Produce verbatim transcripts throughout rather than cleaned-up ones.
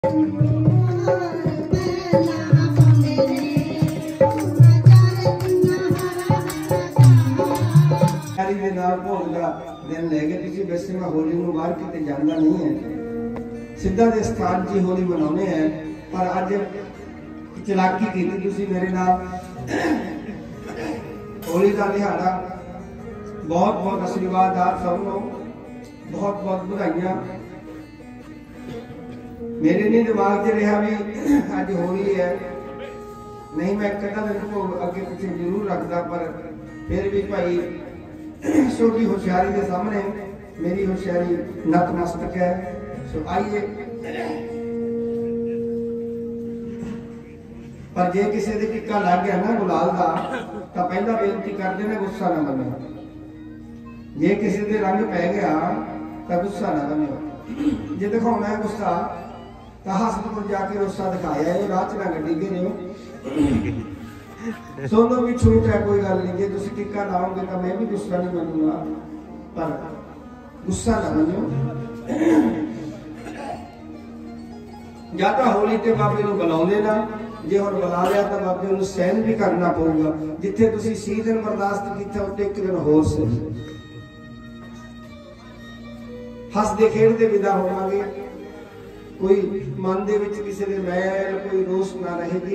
दिन लै गए क्योंकि वैसे मैं होली में बाहर कितने जाना नहीं है, सिद्धा दे स्थान जी होली मनाने हैं। पर अज चलाकी की तुसी मेरे नाल होली का दिहाड़ा बहुत बहुत आशीर्वाद आप सबको बहुत बहुत बधाइयां। मेरे नहीं दिमाग च रहा भी अज होली है, नहीं मैं कदा दिन को अगे पीछे जरूर रखता, पर फिर भी भाई छोटी होशियारी के सामने मेरी होशियारी नतमस्तक है। सो आइए, पर जे किसी दे टिक्का लग गया ना गुलाल का तो पहला बेनती कर देना गुस्सा ना बनो। जे किसी दे रंग पै गया तो गुस्सा ना बनो। जे दिखाना है गुस्सा तो हसनपुर जाके गुस्सा दिखाया है, राह च ना गड्डी घेरो। सोनो भी छूट है, कोई गल नहीं। जे तुम टिक्का लाओगे तो मैं भी गुस्सा नहीं मनूंगा, पर गुस्सा ना मनो। या तो होली ते बाबे नूं बुलाउंदे ना, जे हुण बुला लिया तो बाबे नूं सहन भी करना पऊगा। जिथे तुसीं सी दिन बर्दाश्त कीता उत्ते एक दिन होर सही हसदे खेडदे विदा होवांगे। कोई मन दे विच किसी दे मैल कोई रोष ना रहेगी।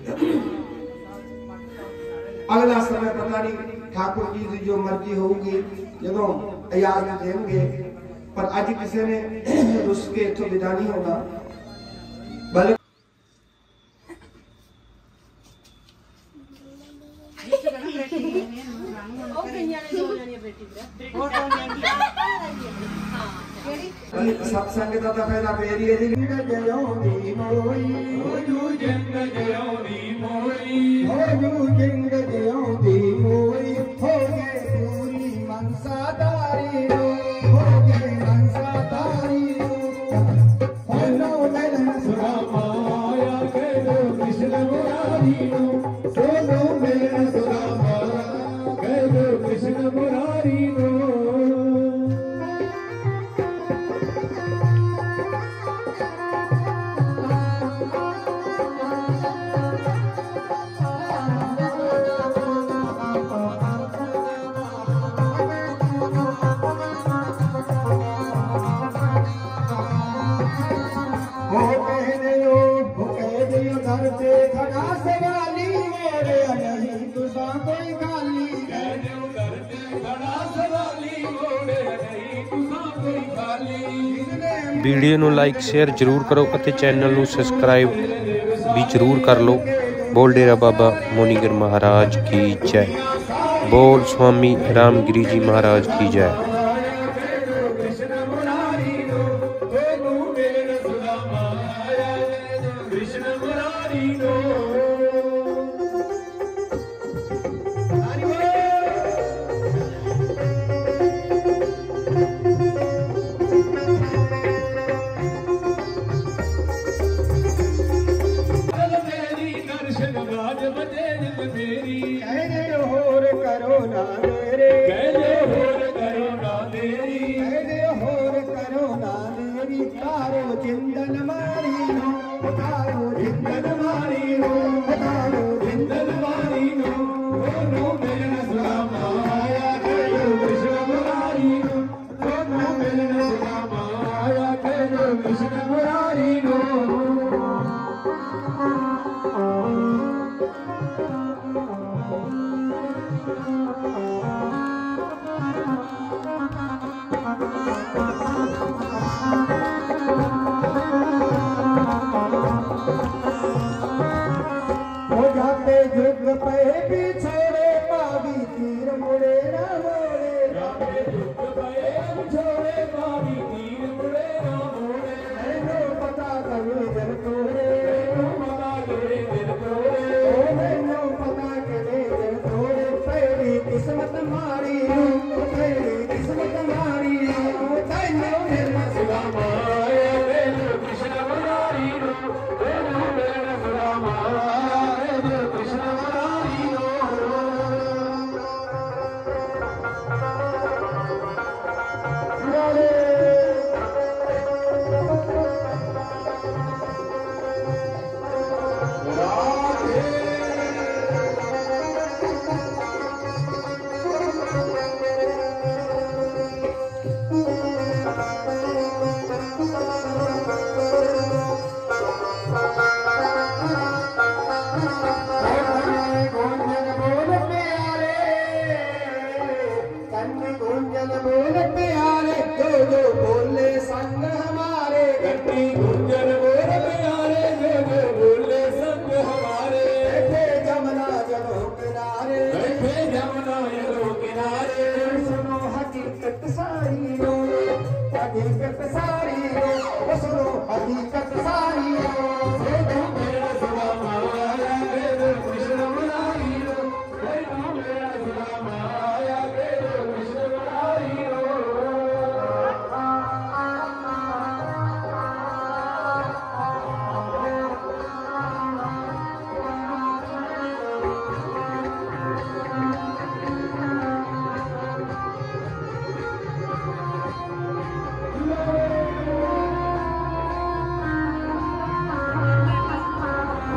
अगला समय पता नहीं ठाकुर जी की जो मर्जी होगी जो इजाजत देंगे, पर अज किसी ने रुस के इथों विदा नहीं होना। बल्कि सत्संग का तो पहला पेर ही है जी। जयोनी मोई हो जू जिंद जयोनी मोई हो जू जिंद जयोनी मोई हो गए पूरी मनसादारी रो हो गए मनसादारी रो होनो मिलन सुरामाया के दो कृष्ण मुरारी रो सोनो मिलन सुरामाया के दो कृष्ण मुरारी रो। वीडियो नू लाइक शेयर जरूर करो और चैनल नू सबसक्राइब भी जरूर कर लो। बोल डेरा बाबा मोनीगर महाराज की जय। बोल स्वामी रामगिरी जी महाराज की जय। पता करो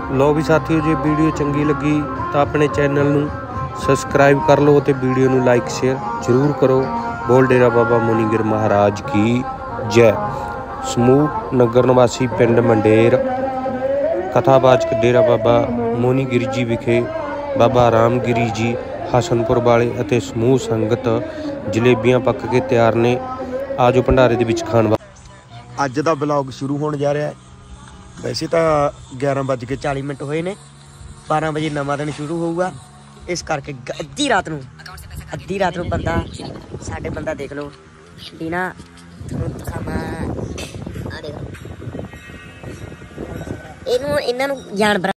ਲੋ ਵੀ ਸਾਥੀਓ, ਜੇ ਵੀਡੀਓ ਚੰਗੀ ਲੱਗੀ ਤਾਂ ਆਪਣੇ ਚੈਨਲ ਨੂੰ ਸਬਸਕ੍ਰਾਈਬ ਕਰ ਲਓ ਅਤੇ ਵੀਡੀਓ ਨੂੰ ਲਾਈਕ ਸ਼ੇਅਰ ਜ਼ਰੂਰ ਕਰੋ। ਬੋਲ ਡੇਰਾ ਬਾਬਾ ਮੋਨੀਗਿਰ ਮਹਾਰਾਜ ਕੀ ਜੈ। ਸਮੂਹ ਨਗਰ ਨਿਵਾਸੀ ਪਿੰਡ ਮੰਡੇਰ, ਕਥਾਵਾਚਕ ਡੇਰਾ ਬਾਬਾ ਮੋਨੀਗਿਰ ਜੀ ਵਿਖੇ ਬਾਬਾ ਰਾਮਗਿਰੀ ਜੀ ਹਸਨਪੁਰ ਵਾਲੇ ਅਤੇ ਸਮੂਹ ਸੰਗਤ ਜਲੇਬੀਆਂ ਪੱਕ ਕੇ ਤਿਆਰ ਨੇ। ਆਜੋ ਭੰਡਾਰੇ ਦੇ ਵਿੱਚ ਖਾਣ। ਅੱਜ ਦਾ ਵਲੌਗ ਸ਼ੁਰੂ ਹੋਣ ਜਾ ਰਿਹਾ ਹੈ। ਵੈਸੇ ਤਾਂ ਗਿਆਰਾਂ ਵੱਜ ਕੇ ਚਾਲੀ ਮਿੰਟ ਹੋਏ ਨੇ, ਬਾਰਾਂ ਵਜੇ ਨਵਾਂ ਦਿਨ ਸ਼ੁਰੂ ਹੋਊਗਾ। ਇਸ ਕਰਕੇ ਅੱਧੀ ਰਾਤ ਨੂੰ ਅੱਧੀ ਰਾਤ ਨੂੰ ਬੰਦਾ ਸਾਡੇ ਬੰਦਾ ਦੇਖ ਲਓ ਬਿਨਾ ਦਿਖਾਵਾਂ ਆ ਦੇਖੋ ਇਹਨੂੰ ਇਹਨਾਂ ਨੂੰ ਜਾਨਵਰ